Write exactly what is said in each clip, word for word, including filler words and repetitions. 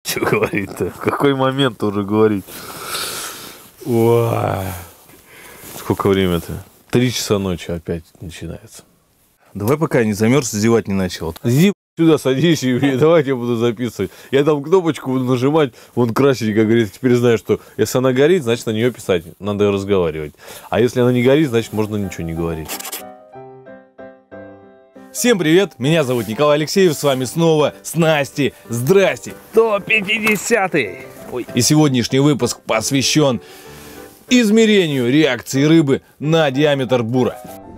Что говорить-то? В какой момент уже говорить? Ой. Сколько время-то? Три часа ночи опять начинается. Давай, пока я не замерз, зевать не начал. Иди сюда, садись и давайте я буду записывать. Я там кнопочку буду нажимать, вон красненько горит. Теперь знаю, что если она горит, значит на нее писать. Надо разговаривать. А если она не горит, значит можно ничего не говорить. Всем привет, меня зовут Николай Алексеев, с вами снова Снасти. Здрасте! сто пятидесятый! Ой. И сегодняшний выпуск посвящен измерению реакции рыбы на диаметр бура.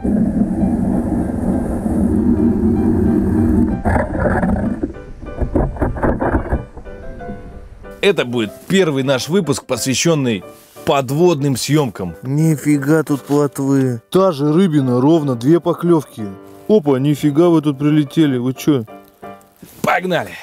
Это будет первый наш выпуск, посвященный подводным съемкам. Нифига тут плотвы. Та же рыбина, ровно две поклевки. Опа, нифига вы тут прилетели, вы чё? Погнали!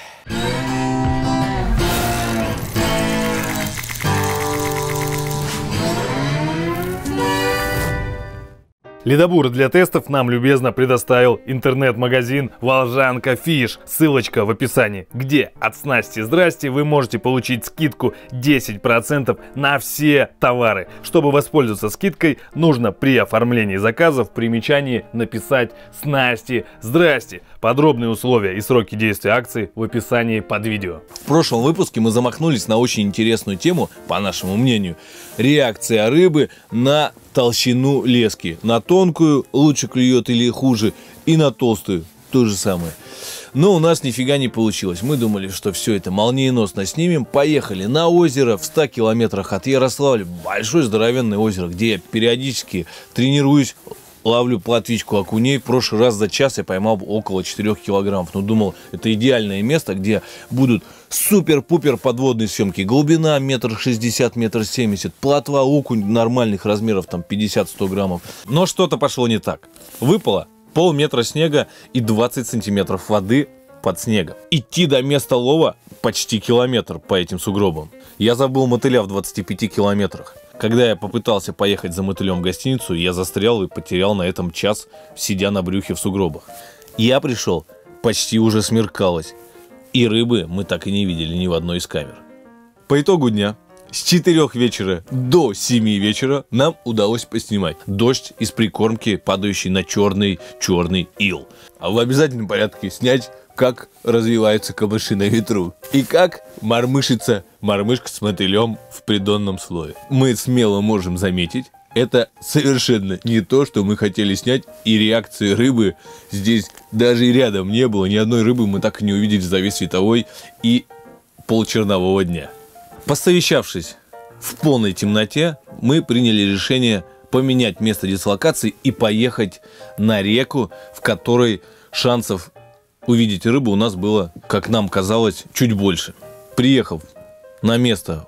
Ледобур для тестов нам любезно предоставил интернет-магазин Волжанка Фиш. Ссылочка в описании, где от снасти здрасте вы можете получить скидку десять процентов на все товары. Чтобы воспользоваться скидкой, нужно при оформлении заказа в примечании написать «Снасти здрасте». Подробные условия и сроки действия акции в описании под видео. В прошлом выпуске мы замахнулись на очень интересную тему, по нашему мнению. Реакция рыбы на толщину лески. На тонкую лучше клюет или хуже, и на толстую то же самое. Но у нас нифига не получилось. Мы думали, что все это молниеносно снимем. Поехали на озеро в ста километрах от Ярославля. Большое здоровенное озеро, где я периодически тренируюсь, ловлю плотвичку окуней. В прошлый раз за час я поймал около четырёх килограммов. Но думал, это идеальное место, где будут супер-пупер подводные съемки. Глубина метр шестьдесят, метр семьдесят. Плотва, окунь нормальных размеров, там пятьдесят-сто граммов. Но что-то пошло не так. Выпало полметра снега и двадцать сантиметров воды под снегом. Идти до места лова почти километр по этим сугробам. Я забыл мотыля в двадцати пяти километрах. Когда я попытался поехать за мотылем в гостиницу, я застрял и потерял на этом час, сидя на брюхе в сугробах. Я пришел, почти уже смеркалось, и рыбы мы так и не видели ни в одной из камер. По итогу дня, с четырёх вечера до семи вечера нам удалось поснимать дождь из прикормки, падающий на черный черный ил. А в обязательном порядке снять, как развиваются камыши на ветру и как мормышится мормышка с мотылем в придонном слое. Мы смело можем заметить, это совершенно не то, что мы хотели снять, и реакции рыбы здесь даже и рядом не было. Ни одной рыбы мы так и не увидели за весь световой и полчернового дня. Посовещавшись в полной темноте, мы приняли решение поменять место дислокации и поехать на реку, в которой шансов увидеть рыбу у нас было, как нам казалось, чуть больше. Приехав на место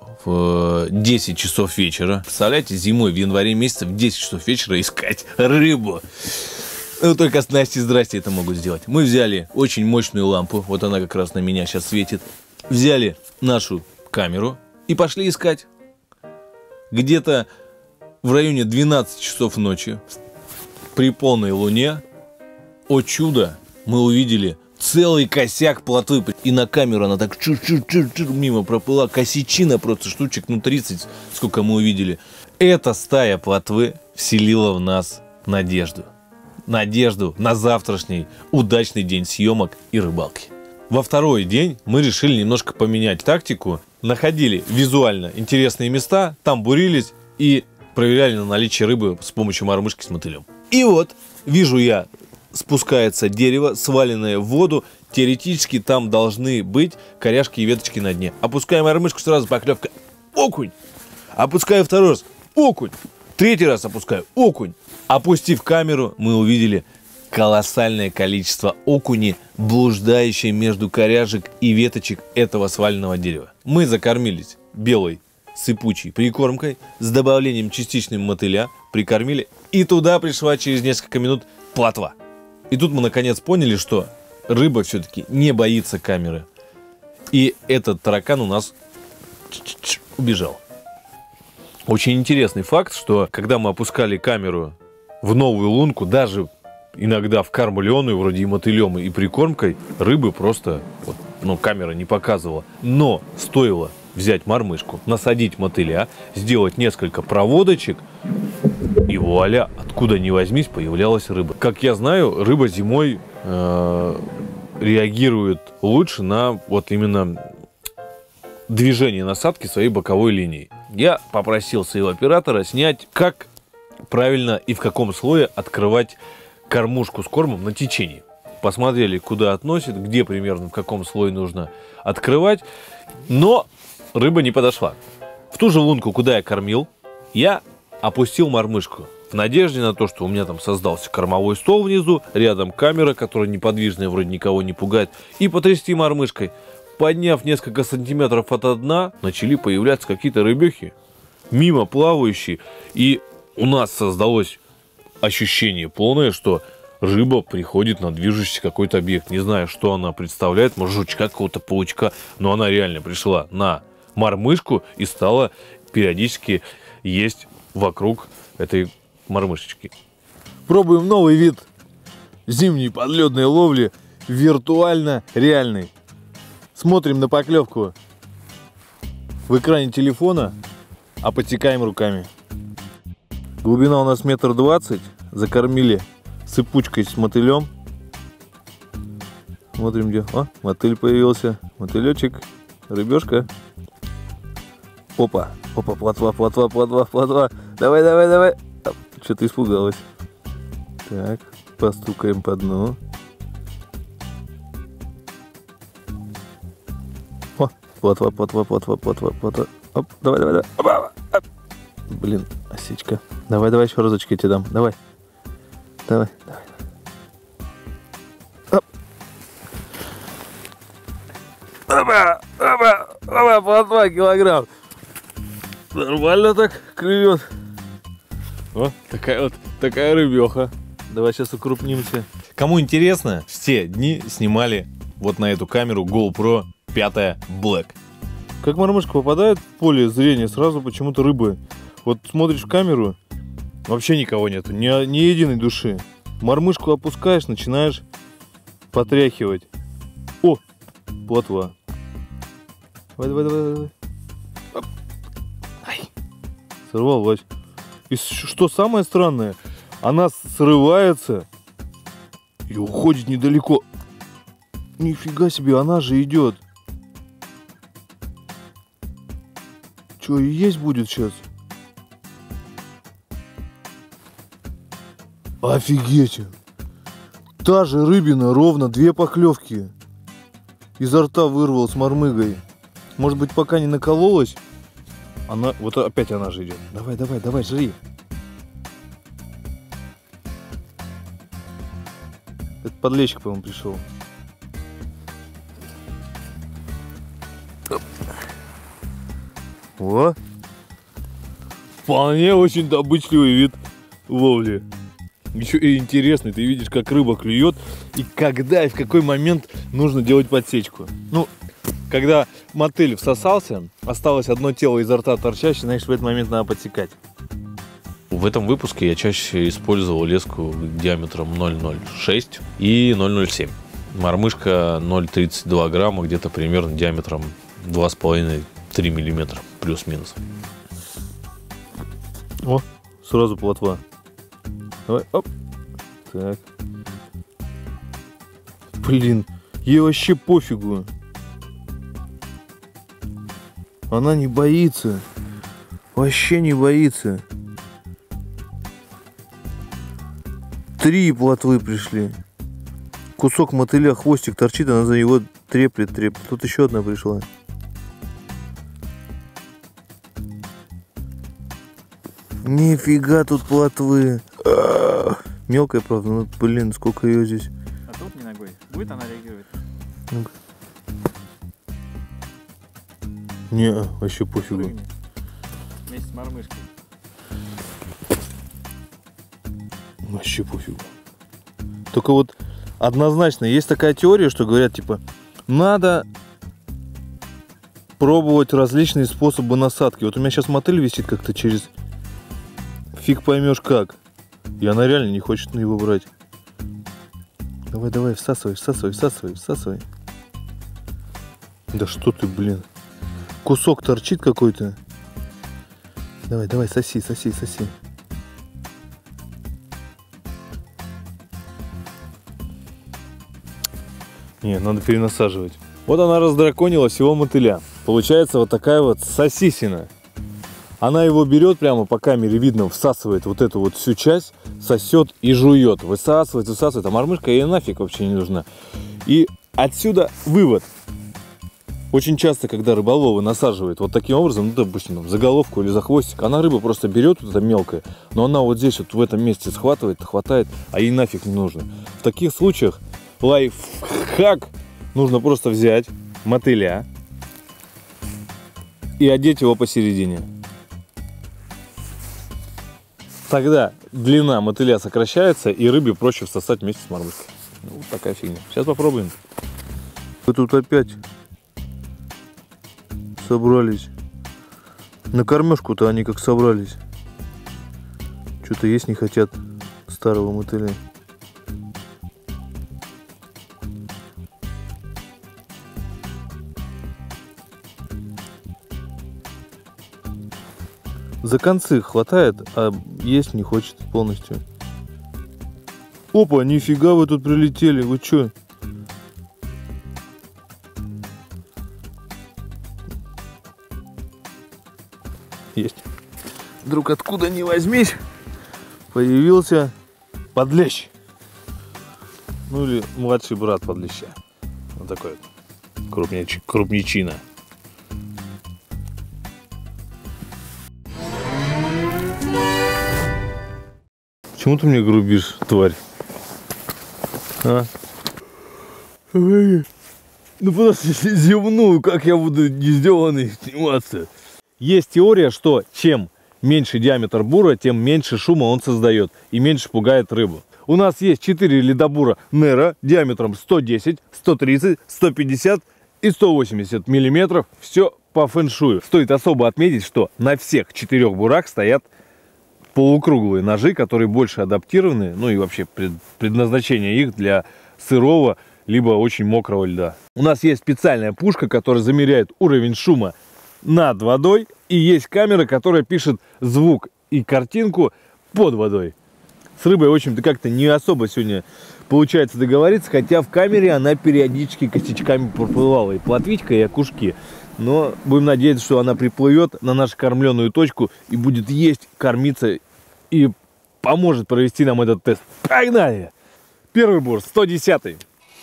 в десять часов вечера, представляете, зимой в январе месяце в десять часов вечера искать рыбу. Ну, только Снасти здрасте это могут сделать. Мы взяли очень мощную лампу, вот она как раз на меня сейчас светит. Взяли нашу камеру и пошли искать. Где-то в районе двенадцати часов ночи, при полной луне, о чудо, мы увидели целый косяк плотвы. И на камеру она так чур-чур-чур-чур мимо проплыла. Косячина просто штучек, ну тридцать, сколько мы увидели. Эта стая плотвы вселила в нас надежду. Надежду на завтрашний удачный день съемок и рыбалки. Во второй день мы решили немножко поменять тактику. Находили визуально интересные места, там бурились и проверяли на наличие рыбы с помощью мормышки с мотылем. И вот вижу я, спускается дерево, сваленное в воду. Теоретически там должны быть коряшки и веточки на дне. Опускаем мормышку, сразу поклевка. Окунь! Опускаю второй раз. Окунь! Третий раз опускаю. Окунь! Опустив камеру, мы увидели колоссальное количество окуни, блуждающие между коряжек и веточек этого сваленного дерева. Мы закормились белой сыпучей прикормкой с добавлением частичного мотыля, прикормили, и туда пришла через несколько минут плотва. И тут мы наконец поняли, что рыба все-таки не боится камеры. И этот таракан у нас убежал. Очень интересный факт, что когда мы опускали камеру в новую лунку, даже иногда в кормленную, вроде и мотылем, и прикормкой, рыбы просто вот ну, камера не показывала. Но стоило взять мормышку, насадить мотыля, сделать несколько проводочек, и вуаля, откуда ни возьмись, появлялась рыба. Как я знаю, рыба зимой э, реагирует лучше на вот именно движение насадки своей боковой линии. Я попросил своего оператора снять, как правильно и в каком слое открывать кормушку с кормом на течении. Посмотрели, куда относит, где примерно, в каком слое нужно открывать. Но рыба не подошла. В ту же лунку, куда я кормил, я опустил мормышку. В надежде на то, что у меня там создался кормовой стол внизу, рядом камера, которая неподвижная, вроде никого не пугает, и потрясти мормышкой. Подняв несколько сантиметров от дна, начали появляться какие-то рыбехи, мимо плавающие. И у нас создалось ощущение полное, что рыба приходит на движущийся какой-то объект. Не знаю, что она представляет, может, жучка, какого-то паучка, но она реально пришла на мормышку и стала периодически есть вокруг этой мормышечки. Пробуем новый вид зимней подледной ловли, виртуально реальный. Смотрим на поклевку в экране телефона, а подсекаем руками. Глубина у нас метр двадцать. Закормили сыпучкой с мотылем. Смотрим, где. О, мотыль появился. Мотылечек, рыбешка. Опа, опа, плотва, плотва, плотва, плотва. Давай, давай, давай. Что-то испугалась. Так, постукаем по дну. О, плотва, плотва, плотва, плотва, плотва. Оп, давай, давай, давай. Опа, оп. Блин, осечка. Давай, давай, еще разочек я тебе дам. Давай. Давай, давай. Оп. Опа, опа, опа, плотва, килограмм. Нормально так клюет. О, такая вот, такая рыбеха. Давай сейчас укрупнимся. Кому интересно, все дни снимали вот на эту камеру GoPro пять Black. Как мормышка попадает в поле зрения, сразу почему-то рыбы. Вот смотришь в камеру, вообще никого нету, ни, ни единой души. Мормышку опускаешь, начинаешь потряхивать. О, плотва. Давай, давай, давай, давай. Оп. Ай. Сорвалась. И что самое странное, она срывается и уходит недалеко. Нифига себе, она же идет. Что, и есть будет сейчас? Офигеть! Та же рыбина, ровно две поклевки. Изо рта вырвал с мормыгой. Может быть, пока не накололась? Она, вот опять она же идет. Давай, давай, давай, жри. Это подлещик, по-моему, пришел. О! Вполне очень добычливый вид ловли. Еще и интересный, ты видишь, как рыба клюет и когда и в какой момент нужно делать подсечку. Ну, когда мотыль всосался, осталось одно тело изо рта торчащее, значит, в этот момент надо подсекать. В этом выпуске я чаще использовал леску диаметром ноль целых ноль шесть и ноль целых ноль семь. Мормышка ноль целых тридцать два грамма, где-то примерно диаметром два с половиной — три миллиметра, плюс-минус. О, сразу плотва. Давай, оп. Так. Блин, ей вообще пофигу. Она не боится. Вообще не боится. Три плотвы пришли. Кусок мотыля, хвостик торчит, она за него треплет, треплет. Тут еще одна пришла. Нифига тут плотвы. А-а-а. Мелкая, правда, ну блин, сколько ее здесь. А тут не ногой. Будет она реагировать? Ну-ка. Не, вообще пофигу. Прыгни. Вместе с мормышкой. Вообще пофигу. Только вот однозначно есть такая теория, что говорят, типа, надо пробовать различные способы насадки. Вот у меня сейчас мотыль висит как-то через фиг поймешь как. И она реально не хочет на его брать. Давай, давай, всасывай, всасывай, всасывай, всасывай. Да что ты, блин. Кусок торчит какой-то. Давай, давай, соси, соси, соси. Не, надо перенасаживать. Вот она раздраконила всего мотыля. Получается вот такая вот сосисина. Она его берет прямо по камере, видно, всасывает вот эту вот всю часть, сосет и жует. Высасывает, высасывает. А мормышка ей нафиг вообще не нужна. И отсюда вывод. Очень часто, когда рыболовы насаживают вот таким образом, ну, допустим, там, за головку или за хвостик, она рыба просто берет вот это мелкое, но она вот здесь вот в этом месте схватывает, хватает, а ей нафиг не нужно. В таких случаях лайфхак: нужно просто взять мотыля и одеть его посередине. Тогда длина мотыля сокращается, и рыбе проще всосать вместе с мормышкой. Ну, вот такая фигня. Сейчас попробуем. Вы тут опять собрались. На кормежку-то они как собрались. Что-то есть не хотят старого мотыля. За концы хватает, а есть не хочет полностью. Опа, нифига вы тут прилетели, вы чё? Есть. Вдруг откуда ни возьмись появился Подлещ. Ну или младший брат подлеща. Вот такой вот. Крупнич, крупничина. Почему ты мне грубишь, тварь? А? Ну подожди, если зевну, как я буду не сделанный сниматься? Есть теория, что чем меньше диаметр бура, тем меньше шума он создает и меньше пугает рыбу. У нас есть четыре ледобура Nero диаметром сто десять, сто тридцать, сто пятьдесят и сто восемьдесят миллиметров. Все по фэншую. Стоит особо отметить, что на всех четырех бурах стоят полукруглые ножи, которые больше адаптированы, ну и вообще пред, предназначение их для сырого либо очень мокрого льда. У нас есть специальная пушка, которая замеряет уровень шума над водой, и есть камера, которая пишет звук и картинку под водой. С рыбой, в общем-то, как-то не особо сегодня получается договориться, хотя в камере она периодически косячками проплывала, и плотвичка, и окушки. Но будем надеяться, что она приплывет на нашу кормленную точку и будет есть, кормиться и поможет провести нам этот тест. Погнали! Первый бур, сто десятый.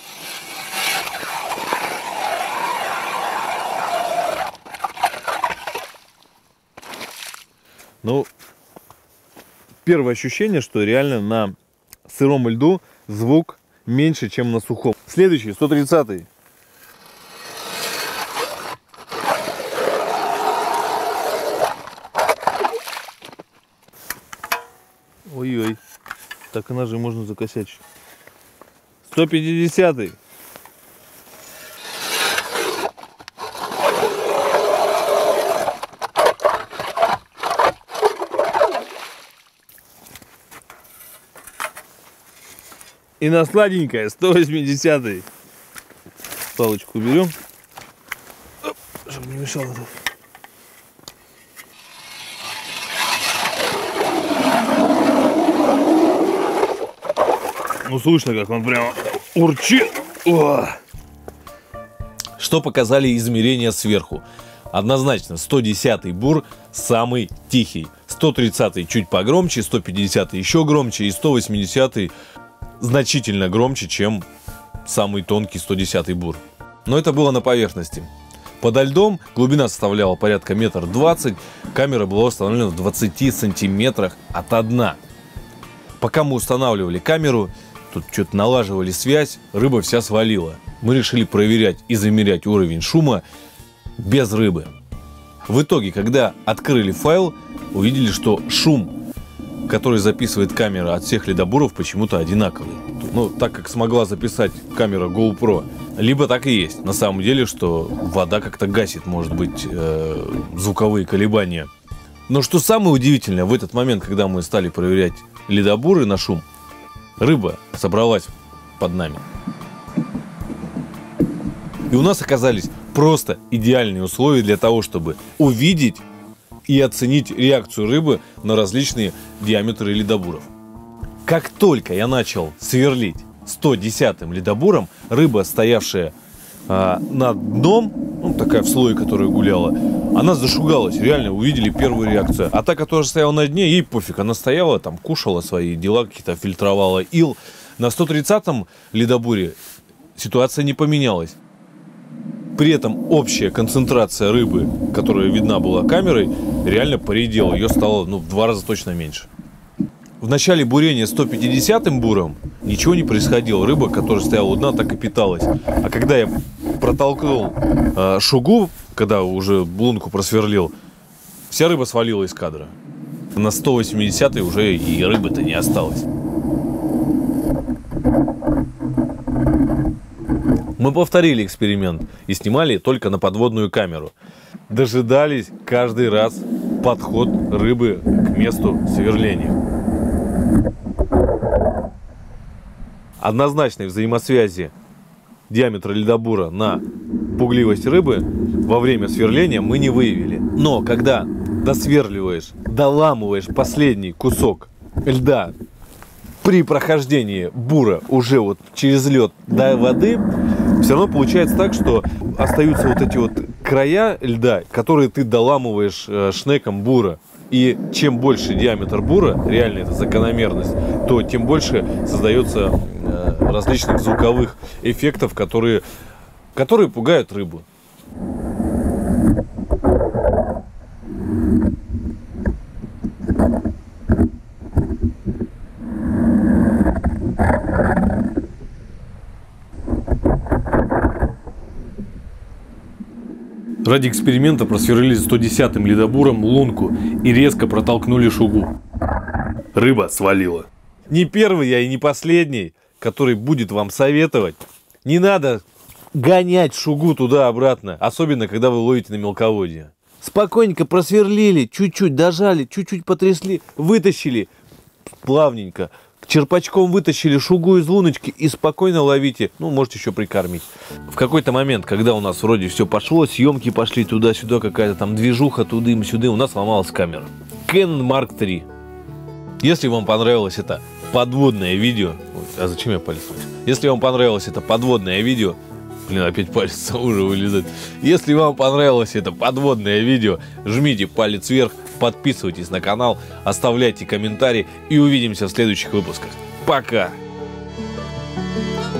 Ну, первое ощущение, что реально на сыром льду звук меньше, чем на сухом. Следующий, сто тридцатый. Ой-ой. Так она же можно закосячить. сто пятидесятый. И на сладенькое сто восьмидесятый. Палочку берем, чтобы не мешало. Ну, слышно, как он прямо урчит. О! Что показали измерения сверху? Однозначно, сто десятый бур самый тихий, сто тридцатый чуть погромче, сто пятидесятый еще громче и сто восьмидесятый значительно громче, чем самый тонкий сто десятый бур. Но это было на поверхности. Подо льдом глубина составляла порядка метр двадцать, камера была установлена в двадцати сантиметрах от дна. Пока мы устанавливали камеру, тут что-то налаживали связь, рыба вся свалила. Мы решили проверять и замерять уровень шума без рыбы. В итоге, когда открыли файл, увидели, что шум, который записывает камера от всех ледобуров, почему-то одинаковый. Ну, так как смогла записать камера GoPro. Либо так и есть. На самом деле, что вода как-то гасит, может быть, э, звуковые колебания. Но что самое удивительное, в этот момент, когда мы стали проверять ледобуры на шум, рыба собралась под нами. И у нас оказались Просто идеальные условия для того, чтобы увидеть и оценить реакцию рыбы на различные диаметры ледобуров. Как только я начал сверлить сто десятым ледобуром, рыба, стоявшая а, над дном, ну, такая в слое, которая гуляла, она зашугалась. Реально увидели первую реакцию. А та, которая стояла на дне, ей пофиг. Она стояла, там, кушала свои дела, какие-то фильтровала ил. На сто тридцатом ледобуре ситуация не поменялась. При этом общая концентрация рыбы, которая видна была камерой, реально поредела. Ее стало, ну, в два раза точно меньше. В начале бурения сто пятидесятым буром ничего не происходило. Рыба, которая стояла у дна, так и питалась. А когда я протолкнул э, шугу, когда уже лунку просверлил, вся рыба свалила из кадра. На сто восьмидесятой уже и рыбы-то не осталось. Мы повторили эксперимент и снимали только на подводную камеру. Дожидались каждый раз подход рыбы к месту сверления. Однозначной взаимосвязи диаметра ледобура на пугливость рыбы во время сверления мы не выявили. Но когда досверливаешь, доламываешь последний кусок льда при прохождении бура уже вот через лед до воды, все равно получается так, что остаются вот эти вот края льда, которые ты доламываешь э, шнеком бура. И чем больше диаметр бура, реально это закономерность, то тем больше создается э, различных звуковых эффектов, которые, которые пугают рыбу. Ради эксперимента просверлили сто десятым ледобуром лунку и резко протолкнули шугу. Рыба свалила. Не первый я и не последний, который будет вам советовать. Не надо гонять шугу туда-обратно, особенно когда вы ловите на мелководье. Спокойненько просверлили, чуть-чуть дожали, чуть-чуть потрясли, вытащили плавненько. Черпачком вытащили шугу из луночки и спокойно ловите. Ну, можете еще прикормить. В какой-то момент, когда у нас вроде все пошло, съемки пошли туда-сюда, какая-то там движуха туда-сюда, у нас сломалась камера. Canon Марк три. Если вам понравилось это подводное видео... Ой, а зачем я палец? Если вам понравилось это подводное видео... Блин, опять палец уже вылезает. Если вам понравилось это подводное видео, жмите палец вверх, подписывайтесь на канал, оставляйте комментарии и увидимся в следующих выпусках. Пока!